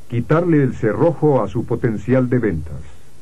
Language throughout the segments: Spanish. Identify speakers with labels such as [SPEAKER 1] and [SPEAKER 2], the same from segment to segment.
[SPEAKER 1] quitarle el cerrojo a su potencial de ventas.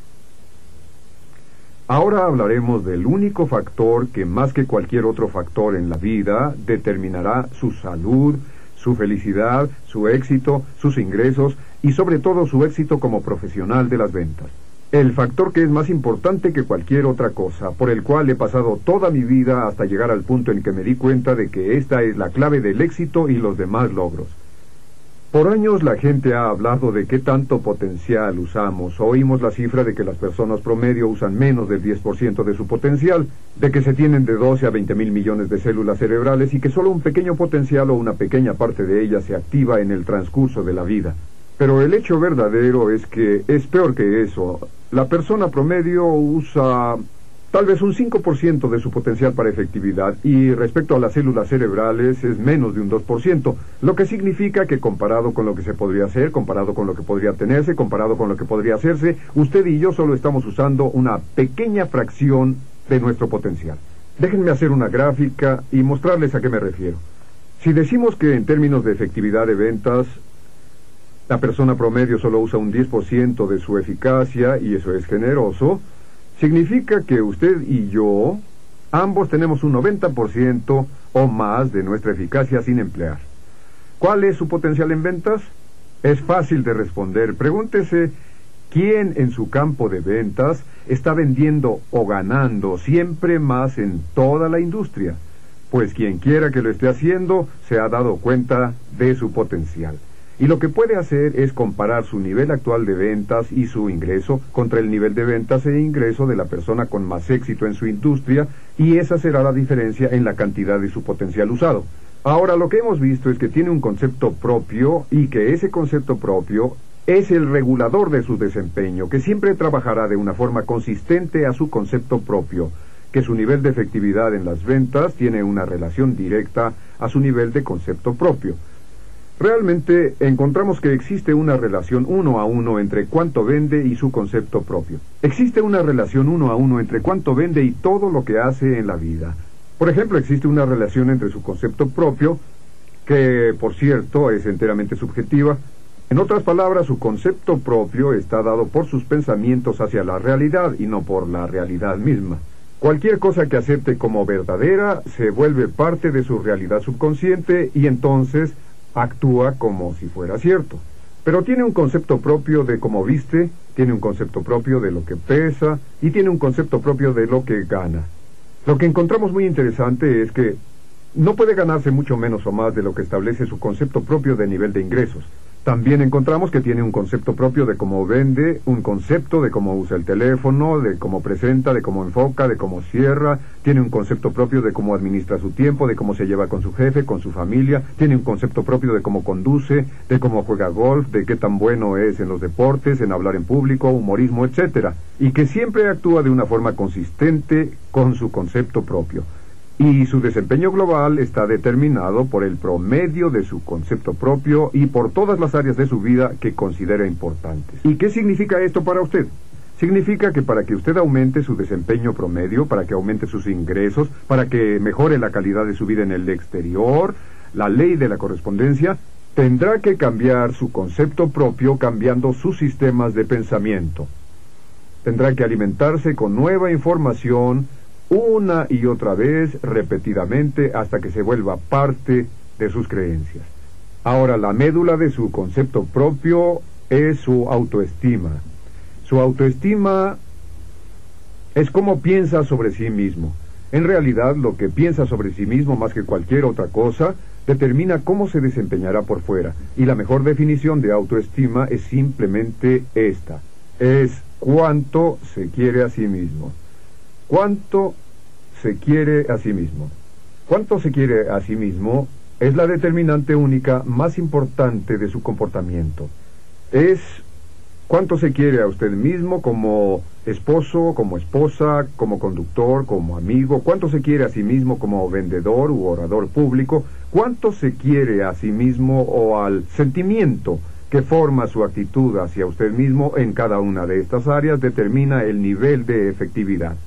[SPEAKER 1] Ahora hablaremos del único factor que más que cualquier otro factor en la vida determinará su salud, su felicidad, su éxito, sus ingresos y sobre todo su éxito como profesional de las ventas. El factor que es más importante que cualquier otra cosa, por el cual he pasado toda mi vida hasta llegar al punto en que me di cuenta de que esta es la clave del éxito y los demás logros. Por años la gente ha hablado de qué tanto potencial usamos. Oímos la cifra de que las personas promedio usan menos del 10% de su potencial, de que se tienen de 12 a 20 mil millones de células cerebrales y que solo un pequeño potencial o una pequeña parte de ellas se activa en el transcurso de la vida. Pero el hecho verdadero es que es peor que eso. La persona promedio usa tal vez un 5% de su potencial para efectividad y respecto a las células cerebrales es menos de un 2%, lo que significa que comparado con lo que se podría hacer, comparado con lo que podría tenerse, comparado con lo que podría hacerse, usted y yo solo estamos usando una pequeña fracción de nuestro potencial. Déjenme hacer una gráfica y mostrarles a qué me refiero. Si decimos que en términos de efectividad de ventas, la persona promedio solo usa un 10% de su eficacia, y eso es generoso, significa que usted y yo, ambos tenemos un 90% o más de nuestra eficacia sin emplear. ¿Cuál es su potencial en ventas? Es fácil de responder. Pregúntese, ¿quién en su campo de ventas está vendiendo o ganando siempre más en toda la industria? Pues quien quiera que lo esté haciendo se ha dado cuenta de su potencial. Y lo que puede hacer es comparar su nivel actual de ventas y su ingreso contra el nivel de ventas e ingreso de la persona con más éxito en su industria, y esa será la diferencia en la cantidad de su potencial usado. Ahora, lo que hemos visto es que tiene un concepto propio y que ese concepto propio es el regulador de su desempeño, que siempre trabajará de una forma consistente a su concepto propio, que su nivel de efectividad en las ventas tiene una relación directa a su nivel de concepto propio. Realmente encontramos que existe una relación 1 a 1 entre cuánto vende y su concepto propio. Existe una relación 1 a 1 entre cuánto vende y todo lo que hace en la vida. Por ejemplo, existe una relación entre su concepto propio, que por cierto es enteramente subjetiva. En otras palabras, su concepto propio está dado por sus pensamientos hacia la realidad y no por la realidad misma. Cualquier cosa que acepte como verdadera se vuelve parte de su realidad subconsciente y entonces actúa como si fuera cierto. Pero tiene un concepto propio de cómo viste, tiene un concepto propio de lo que pesa y tiene un concepto propio de lo que gana. Lo que encontramos muy interesante es que no puede ganarse mucho menos o más de lo que establece su concepto propio de nivel de ingresos. También encontramos que tiene un concepto propio de cómo vende, un concepto de cómo usa el teléfono, de cómo presenta, de cómo enfoca, de cómo cierra, tiene un concepto propio de cómo administra su tiempo, de cómo se lleva con su jefe, con su familia, tiene un concepto propio de cómo conduce, de cómo juega golf, de qué tan bueno es en los deportes, en hablar en público, humorismo, etcétera, y que siempre actúa de una forma consistente con su concepto propio. Y su desempeño global está determinado por el promedio de su concepto propio y por todas las áreas de su vida que considera importantes. ¿Y qué significa esto para usted? Significa que para que usted aumente su desempeño promedio, para que aumente sus ingresos, para que mejore la calidad de su vida en el exterior, la ley de la correspondencia, tendrá que cambiar su concepto propio cambiando sus sistemas de pensamiento. Tendrá que alimentarse con nueva información una y otra vez, repetidamente, hasta que se vuelva parte de sus creencias. Ahora, la médula de su concepto propio es su autoestima. Su autoestima es cómo piensa sobre sí mismo. En realidad, lo que piensa sobre sí mismo, más que cualquier otra cosa, determina cómo se desempeñará por fuera. Y la mejor definición de autoestima es simplemente esta. Es cuánto se quiere a sí mismo. ¿Cuánto se quiere a sí mismo? ¿Cuánto se quiere a sí mismo? Es la determinante única más importante de su comportamiento. Es cuánto se quiere a usted mismo como esposo, como esposa, como conductor, como amigo. Cuánto se quiere a sí mismo como vendedor u orador público. Cuánto se quiere a sí mismo o al sentimiento que forma su actitud hacia usted mismo en cada una de estas áreas determina el nivel de efectividad.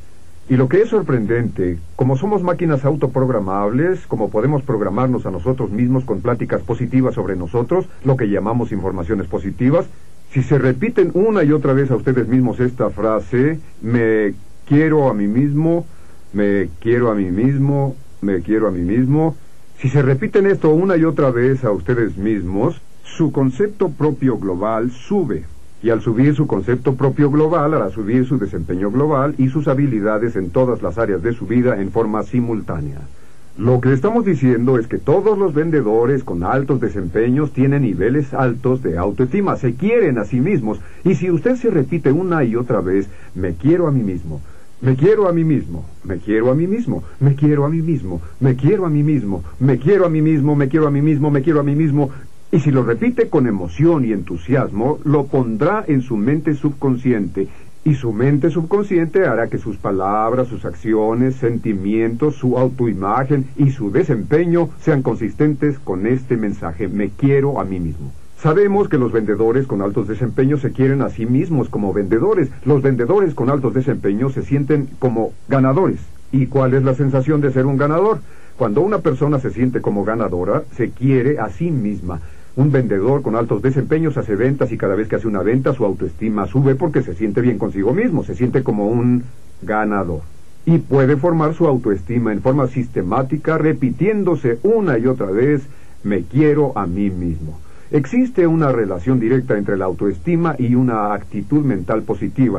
[SPEAKER 1] Y lo que es sorprendente, como somos máquinas autoprogramables, como podemos programarnos a nosotros mismos con pláticas positivas sobre nosotros, lo que llamamos informaciones positivas, si se repiten una y otra vez a ustedes mismos esta frase, me quiero a mí mismo, me quiero a mí mismo, me quiero a mí mismo, si se repiten esto una y otra vez a ustedes mismos, su concepto propio global sube. Y al subir su concepto propio global, hará subir su desempeño global y sus habilidades en todas las áreas de su vida en forma simultánea. Lo que estamos diciendo es que todos los vendedores con altos desempeños tienen niveles altos de autoestima, se quieren a sí mismos. Y si usted se repite una y otra vez, me quiero a mí mismo, me quiero a mí mismo, me quiero a mí mismo, me quiero a mí mismo, me quiero a mí mismo, me quiero a mí mismo, me quiero a mí mismo, me quiero a mí mismo, y si lo repite con emoción y entusiasmo, lo pondrá en su mente subconsciente, y su mente subconsciente hará que sus palabras, sus acciones, sentimientos, su autoimagen y su desempeño sean consistentes con este mensaje, me quiero a mí mismo. Sabemos que los vendedores con altos desempeños se quieren a sí mismos como vendedores. Los vendedores con altos desempeños se sienten como ganadores. ¿Y cuál es la sensación de ser un ganador? Cuando una persona se siente como ganadora, se quiere a sí misma. Un vendedor con altos desempeños hace ventas y cada vez que hace una venta su autoestima sube porque se siente bien consigo mismo, se siente como un ganador. Y puede formar su autoestima en forma sistemática repitiéndose una y otra vez, me quiero a mí mismo. Existe una relación directa entre la autoestima y una actitud mental positiva.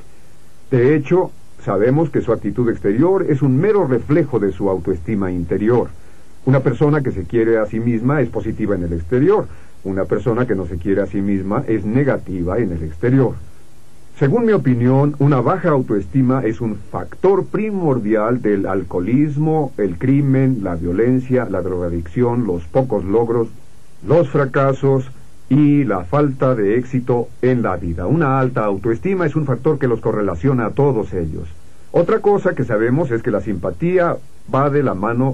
[SPEAKER 1] De hecho, sabemos que su actitud exterior es un mero reflejo de su autoestima interior. Una persona que se quiere a sí misma es positiva en el exterior. Una persona que no se quiere a sí misma es negativa en el exterior. Según mi opinión, una baja autoestima es un factor primordial del alcoholismo, el crimen, la violencia, la drogadicción, los pocos logros, los fracasos y la falta de éxito en la vida. Una alta autoestima es un factor que los correlaciona a todos ellos. Otra cosa que sabemos es que la simpatía va de la mano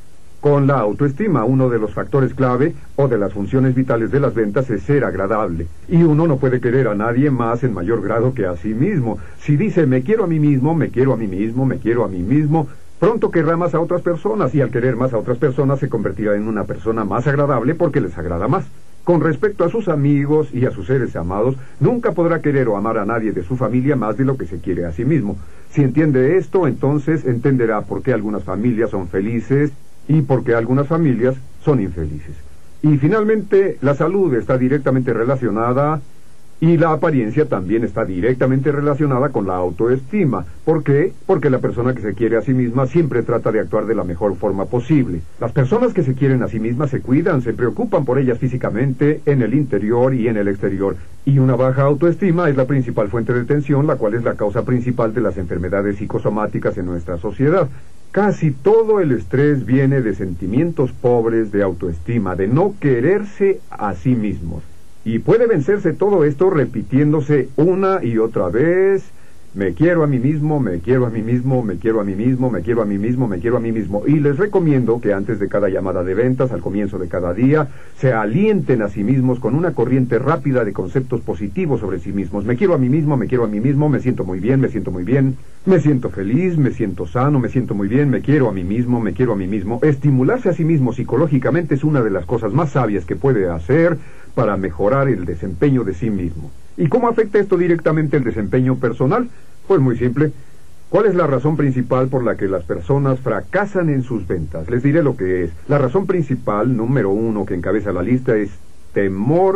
[SPEAKER 1] con la autoestima. Uno de los factores clave o de las funciones vitales de las ventas es ser agradable. Y uno no puede querer a nadie más en mayor grado que a sí mismo. Si dice me quiero a mí mismo, me quiero a mí mismo, me quiero a mí mismo, pronto querrá más a otras personas y al querer más a otras personas se convertirá en una persona más agradable porque les agrada más. Con respecto a sus amigos y a sus seres amados, nunca podrá querer o amar a nadie de su familia más de lo que se quiere a sí mismo. Si entiende esto, entonces entenderá por qué algunas familias son felices y por qué algunas familias son infelices. Y finalmente, la salud está directamente relacionada y la apariencia también está directamente relacionada con la autoestima. ¿Por qué? Porque la persona que se quiere a sí misma siempre trata de actuar de la mejor forma posible. Las personas que se quieren a sí mismas se cuidan, se preocupan por ellas físicamente, en el interior y en el exterior. Y una baja autoestima es la principal fuente de tensión, la cual es la causa principal de las enfermedades psicosomáticas en nuestra sociedad. Casi todo el estrés viene de sentimientos pobres de autoestima, de no quererse a sí mismos. Y puede vencerse todo esto repitiéndose una y otra vez, me quiero a mí mismo, me quiero a mí mismo, me quiero a mí mismo, me quiero a mí mismo, me quiero a mí mismo. Y les recomiendo que antes de cada llamada de ventas, al comienzo de cada día, se alienten a sí mismos con una corriente rápida de conceptos positivos sobre sí mismos. Me quiero a mí mismo, me quiero a mí mismo, me siento muy bien, me siento muy bien, me siento feliz, me siento sano, me siento muy bien, me quiero a mí mismo, me quiero a mí mismo. Estimularse a sí mismo psicológicamente es una de las cosas más sabias que puede hacer para mejorar el desempeño de sí mismo. ¿Y cómo afecta esto directamente el desempeño personal? Pues muy simple. ¿Cuál es la razón principal por la que las personas fracasan en sus ventas? Les diré lo que es. La razón principal, número 1, que encabeza la lista, es temor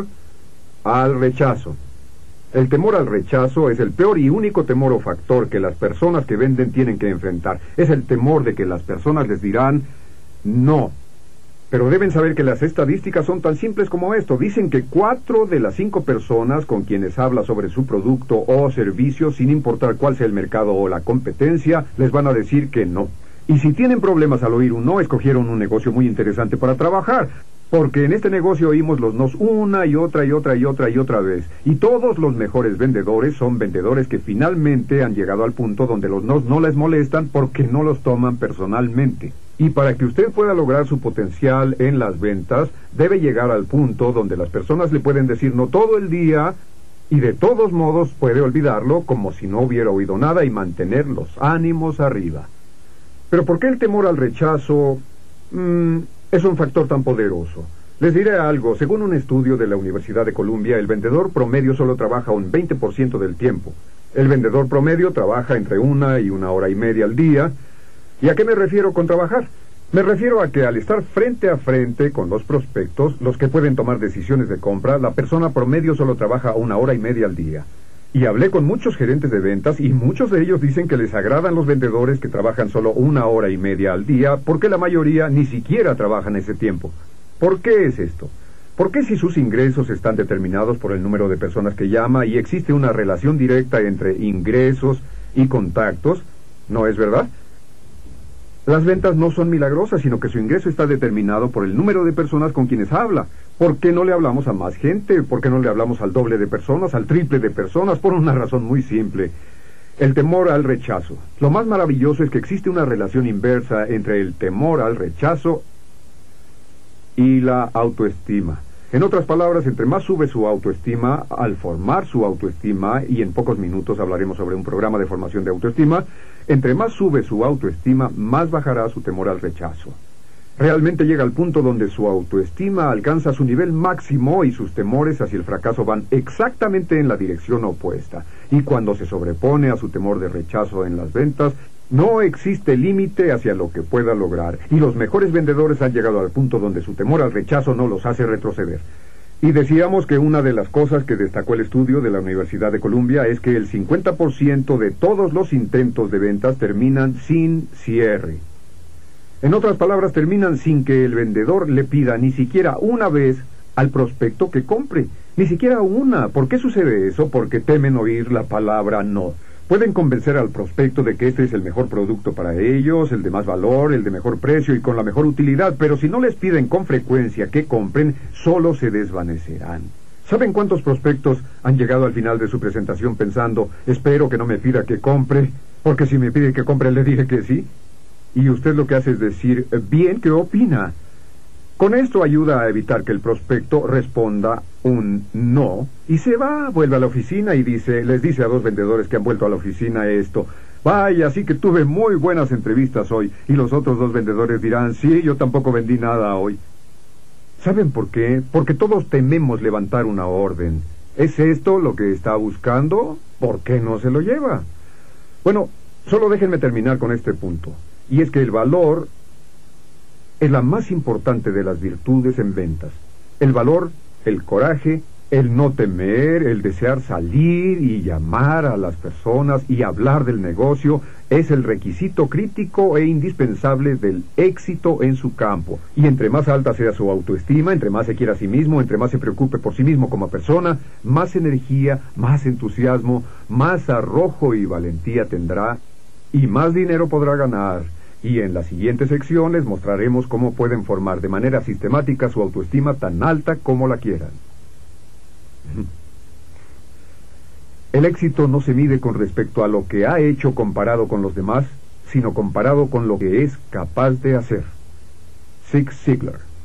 [SPEAKER 1] al rechazo. El temor al rechazo es el peor y único temor o factor que las personas que venden tienen que enfrentar. Es el temor de que las personas les dirán no. Pero deben saber que las estadísticas son tan simples como esto. Dicen que 4 de las 5 personas con quienes habla sobre su producto o servicio, sin importar cuál sea el mercado o la competencia, les van a decir que no. Y si tienen problemas al oír un no, escogieron un negocio muy interesante para trabajar. Porque en este negocio oímos los nos una y otra y otra y otra y otra vez. Y todos los mejores vendedores son vendedores que finalmente han llegado al punto donde los nos no les molestan porque no los toman personalmente. Y para que usted pueda lograr su potencial en las ventas, debe llegar al punto donde las personas le pueden decir no todo el día Y de todos modos puede olvidarlo como si no hubiera oído nada y mantener los ánimos arriba. Pero ¿por qué el temor al rechazo es un factor tan poderoso? Les diré algo. Según un estudio de la Universidad de Columbia, el vendedor promedio solo trabaja un 20% del tiempo. El vendedor promedio trabaja entre 1 y 1 hora y media al día. ¿Y a qué me refiero con trabajar? Me refiero a que al estar frente a frente con los prospectos, los que pueden tomar decisiones de compra, la persona promedio solo trabaja 1 hora y media al día. Y hablé con muchos gerentes de ventas y muchos de ellos dicen que les agradan los vendedores que trabajan solo 1 hora y media al día, porque la mayoría ni siquiera trabajan ese tiempo. ¿Por qué es esto? ¿Por qué si sus ingresos están determinados por el número de personas que llama y existe una relación directa entre ingresos y contactos? ¿No es verdad? Las ventas no son milagrosas, sino que su ingreso está determinado por el número de personas con quienes habla. ¿Por qué no le hablamos a más gente? ¿Por qué no le hablamos al doble de personas, al triple de personas? Por una razón muy simple. El temor al rechazo. Lo más maravilloso es que existe una relación inversa entre el temor al rechazo y la autoestima. En otras palabras, entre más sube su autoestima, al formar su autoestima, y en pocos minutos hablaremos sobre un programa de formación de autoestima, entre más sube su autoestima, más bajará su temor al rechazo. Realmente llega al punto donde su autoestima alcanza su nivel máximo y sus temores hacia el fracaso van exactamente en la dirección opuesta. Y cuando se sobrepone a su temor de rechazo en las ventas, no existe límite hacia lo que pueda lograr, y los mejores vendedores han llegado al punto donde su temor al rechazo no los hace retroceder. Y decíamos que una de las cosas que destacó el estudio de la Universidad de Columbia es que el 50% de todos los intentos de ventas terminan sin cierre. En otras palabras, terminan sin que el vendedor le pida ni siquiera una vez al prospecto que compre, ni siquiera una. ¿Por qué sucede eso? Porque temen oír la palabra no. Pueden convencer al prospecto de que este es el mejor producto para ellos, el de más valor, el de mejor precio y con la mejor utilidad, pero si no les piden con frecuencia que compren, solo se desvanecerán. ¿Saben cuántos prospectos han llegado al final de su presentación pensando, espero que no me pida que compre, porque si me pide que compre le dije que sí? Y usted lo que hace es decir, bien, ¿qué opina? Con esto ayuda a evitar que el prospecto responda un no y se va, vuelve a la oficina y les dice a 2 vendedores que han vuelto a la oficina esto. Vaya, sí que tuve muy buenas entrevistas hoy. Y los otros 2 vendedores dirán, sí, yo tampoco vendí nada hoy. ¿Saben por qué? Porque todos tememos levantar una orden. ¿Es esto lo que está buscando? ¿Por qué no se lo lleva? Bueno, solo déjenme terminar con este punto. Y es que el valor es la más importante de las virtudes en ventas. El valor, el coraje, el no temer, el desear salir y llamar a las personas y hablar del negocio es el requisito crítico e indispensable del éxito en su campo. Y entre más alta sea su autoestima, entre más se quiera a sí mismo, entre más se preocupe por sí mismo como persona, más energía, más entusiasmo, más arrojo y valentía tendrá y más dinero podrá ganar. Y en la siguiente sección les mostraremos cómo pueden formar de manera sistemática su autoestima tan alta como la quieran. El éxito no se mide con respecto a lo que ha hecho comparado con los demás, sino comparado con lo que es capaz de hacer. Zig Ziglar.